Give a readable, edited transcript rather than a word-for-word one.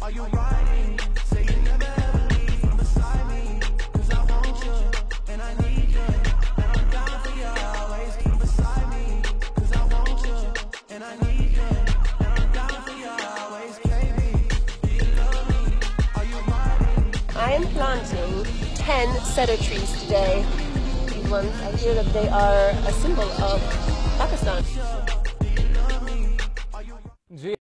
Are you riding? Say you never ever leave from beside me. 'Cause I want you, and I need you. And I'm down for you always. Come beside me. 'Cause I want you, and I need you. And I'm down for you always, baby. Do you love me? Are you riding? I am planting 10 cedar trees today. These ones, I hear that they are a symbol of Pakistan. Do you love me? Are you